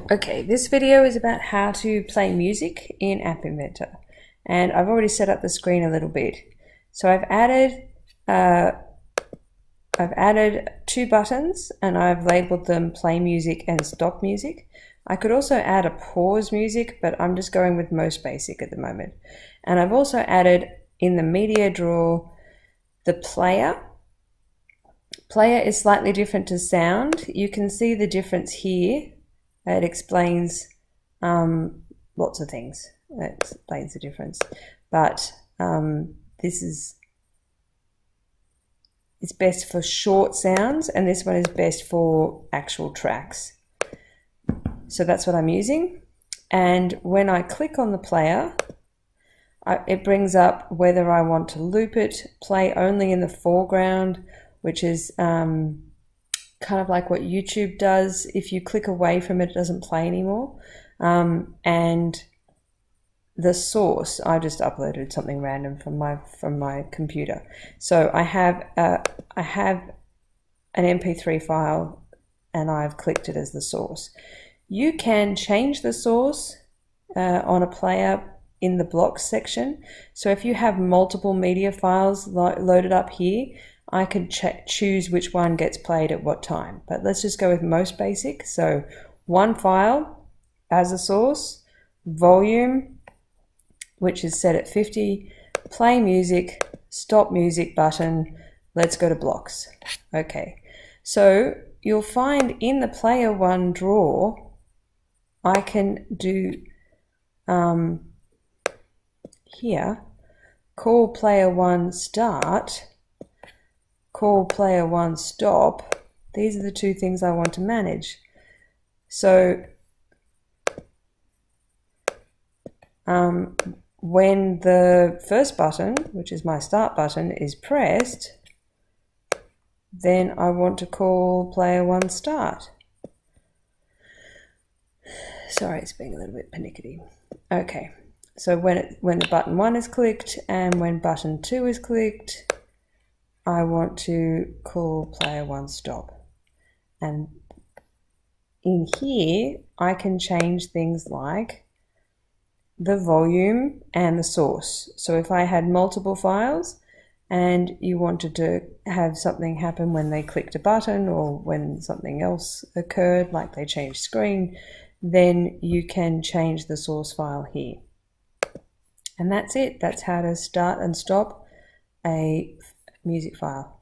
Okay, this video is about how to play music in Appinventor, and I've already set up the screen a little bit. So I've added two buttons and I've labeled them play music and stop music. I could also add a pause music, but I'm just going with most basic at the moment. And I've also added in the media drawer the player. Player is slightly different to sound. You can see the difference here. It explains lots of things. It explains the difference. But it's best for short sounds, and this one is best for actual tracks. So that's what I'm using. And when I click on the player, it brings up whether I want to loop it, play only in the foreground, which is kind of like what YouTube does. If you click away from it, it doesn't play anymore. And the source, I just uploaded something random from my computer. So I have an MP3 file and I've clicked it as the source. You can change the source on a player in the blocks section. So if you have multiple media files loaded up here, I could choose which one gets played at what time. But let's just go with most basic. So one file as a source, volume, which is set at 50, play music, stop music button. Let's go to blocks. Okay, so you'll find in the player one drawer, I can do here, call player one start, call player one stop. These are the two things I want to manage. So when the first button, which is my start button, is pressed, then I want to call player one start. Sorry, it's being a little bit pernickety. Okay, so when the button 1 is clicked and when button 2 is clicked, I want to call player one stop. And in here, I can change things like the volume and the source. So if I had multiple files and you wanted to have something happen when they clicked a button or when something else occurred, like they changed screen, then you can change the source file here. And that's it. That's how to start and stop a music file.